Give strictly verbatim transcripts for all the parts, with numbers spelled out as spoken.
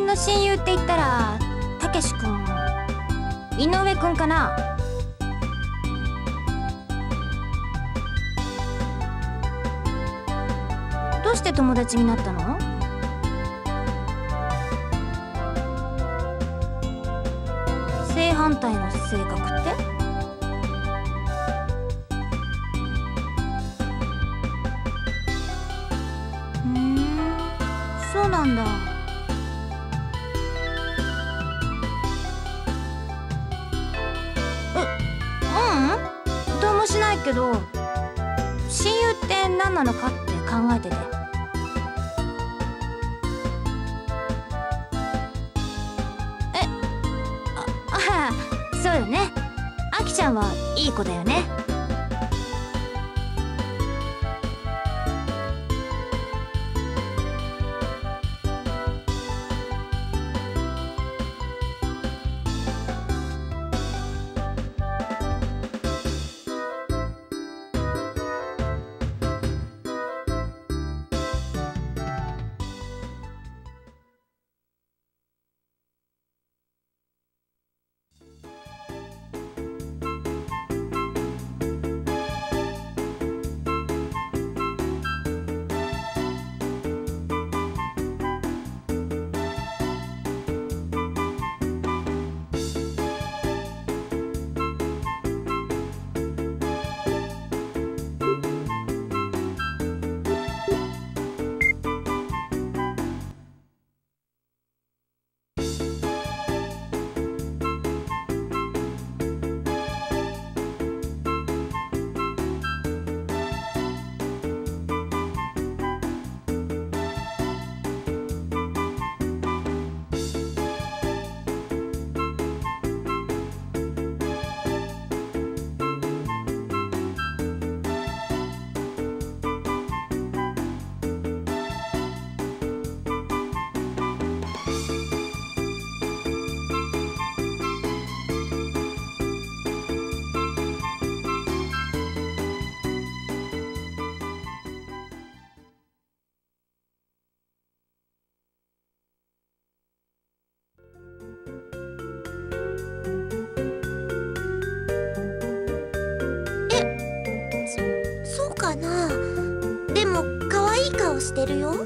の親友って言ったらたけし君、井上君かな。どうして友達になったの？正反対の性格って？ふん、そうなんだ。う、ううん、どうもしないけど、親友って何なのかって考えてて。え、あ、ああ、そうよね。あきちゃんはいい子だよね。 そうかな。でも可愛い顔してるよ。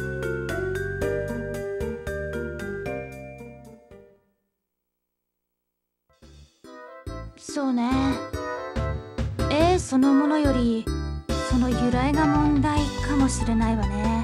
そうね。絵そのものよりその由来が問題かもしれないわね。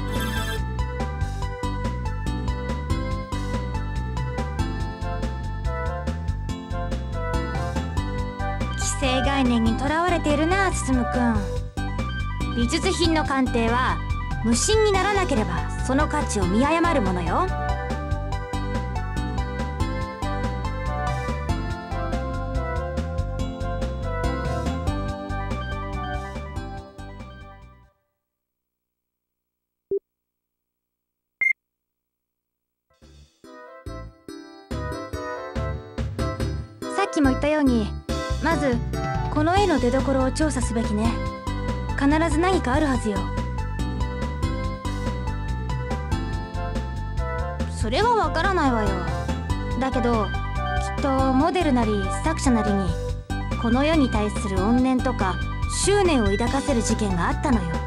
既成概念にとらわれているな、進くん。美術品の鑑定は無心にならなければその価値を見誤るものよ。さっきも言ったように、まずこの絵の出所を調査すべきね。必ず何かあるはずよ。それはわからないわよ。だけどきっとモデルなり作者なりにこの世に対する怨念とか執念を抱かせる事件があったのよ。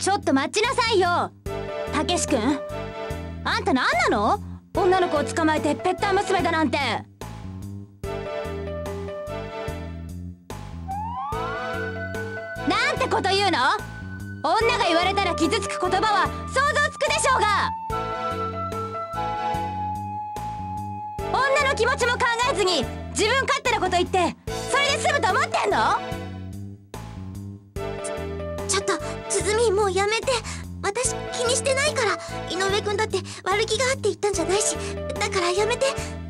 ちょっと待ちなさいよ、たけし君。あんた何なの？女の子を捕まえてペッター娘だなんて。なんてこと言うの？女が言われたら傷つく言葉は想像つくでしょうが。女の気持ちも考えずに自分勝手なこと言ってそれで済むと思ってんの？ ちょっと鼓み、もうやめて。私気にしてないから。井上君だって悪気があって言ったんじゃないし、だからやめて。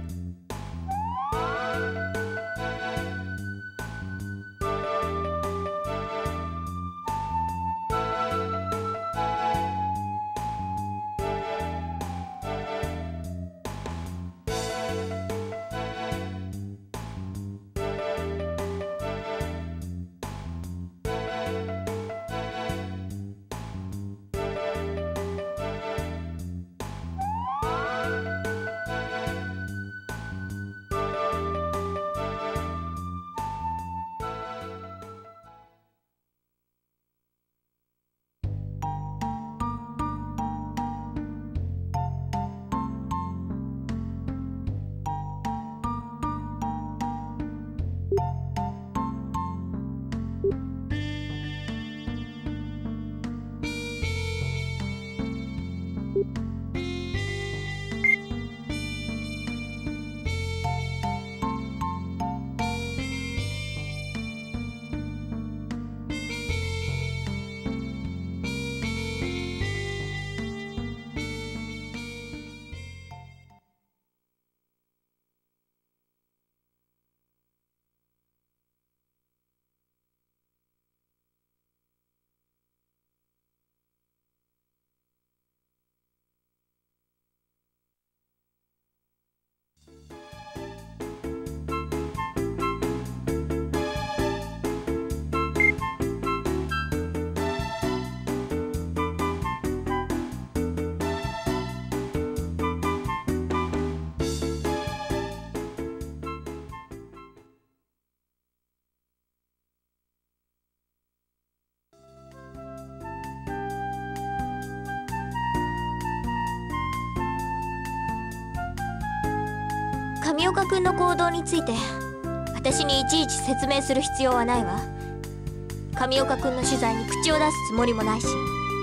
上岡君の行動について私にいちいち説明する必要はないわ。上岡君の取材に口を出すつもりもないし。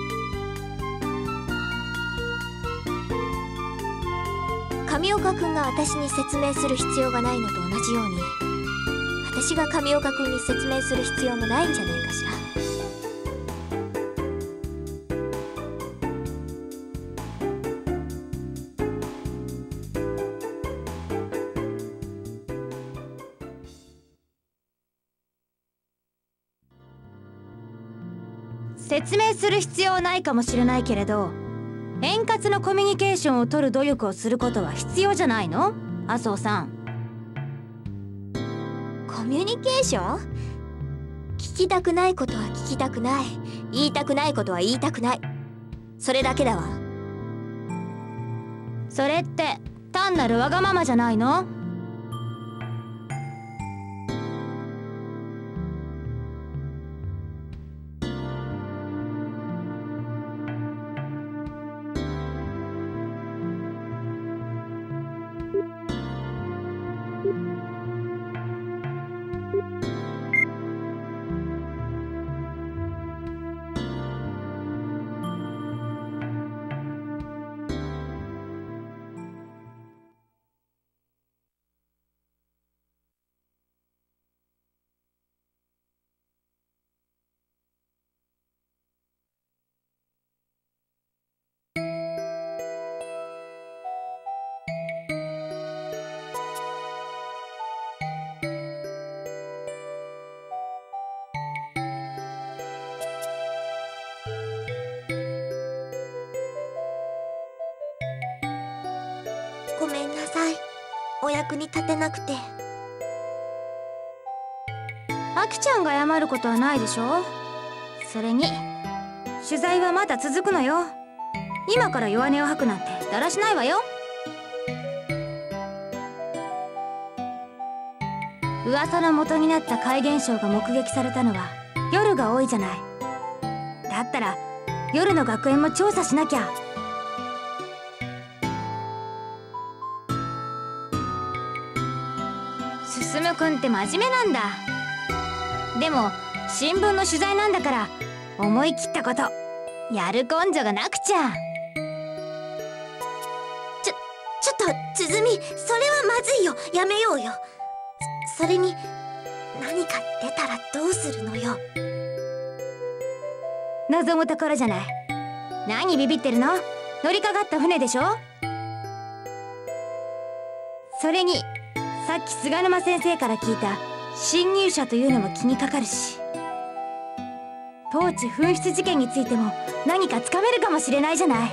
上岡君が私に説明する必要がないのと同じように、私が上岡君に説明する必要もないんじゃないかしら。 説明する必要はないかもしれないけれど、円滑なコミュニケーションを取る努力をすることは必要じゃないの？麻生さん。 コミュニケーション？聞きたくないことは聞きたくない、言いたくないことは言いたくない、それだけだわ。 それって単なるわがままじゃないの？ ごめんなさい、お役に立てなくて。 あきちゃんが謝ることはないでしょ。それに取材はまだ続くのよ。今から弱音を吐くなんてだらしないわよ。噂の元になった怪現象が目撃されたのは夜が多いじゃない。だったら夜の学園も調査しなきゃ。進くんって真面目なんだ。でも新聞の取材なんだから思い切ったことやる根性がなくちゃ。 ちょちょっと鼓、それはまずいよ。やめようよ。それに何か出たらどうするのよ。 望むところじゃない。何ビビってるの？乗りかかった船でしょ。それにさっき菅沼先生から聞いた侵入者というのも気にかかるし、ポーチ紛失事件についても何かつかめるかもしれないじゃない。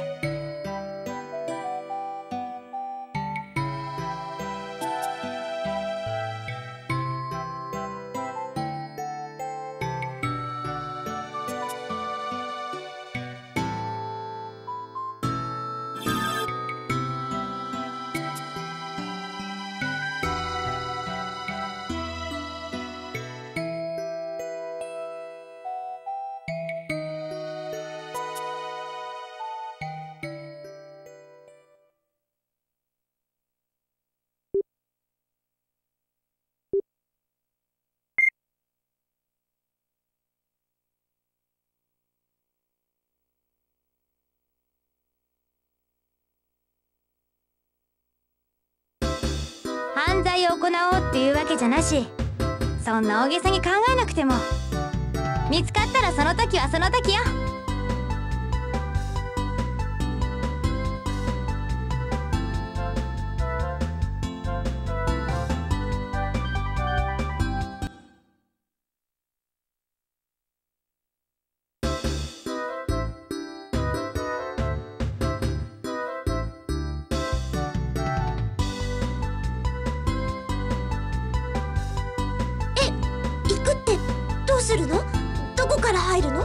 犯罪を行おうっていうわけじゃなし、そんな大げさに考えなくても見つかったらその時はその時よ。 どうするの？どこから入るの？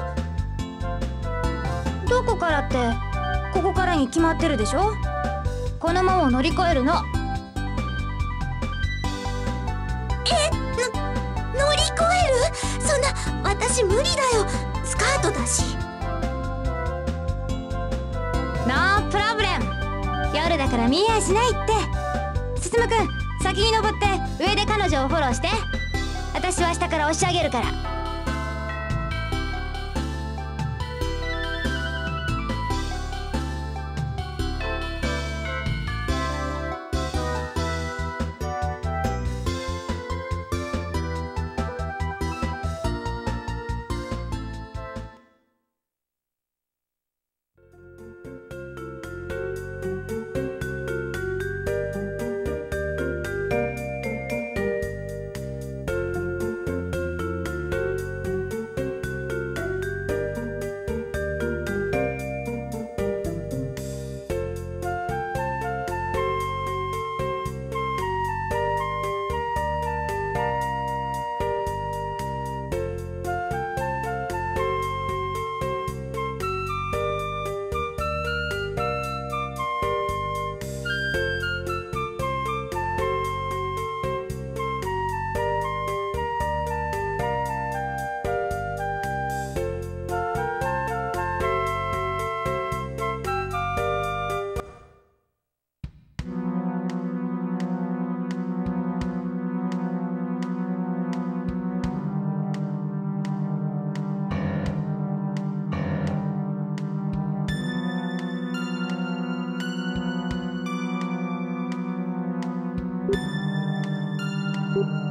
どこからってここからに決まってるでしょ。この門を乗り越えるの。 え、の乗り越える？そんな、私無理だよ。スカートだし。 ノープロブレム。夜だから見えやしないって。進くん、先に登って上で彼女をフォローして。私は下から押し上げるから。 you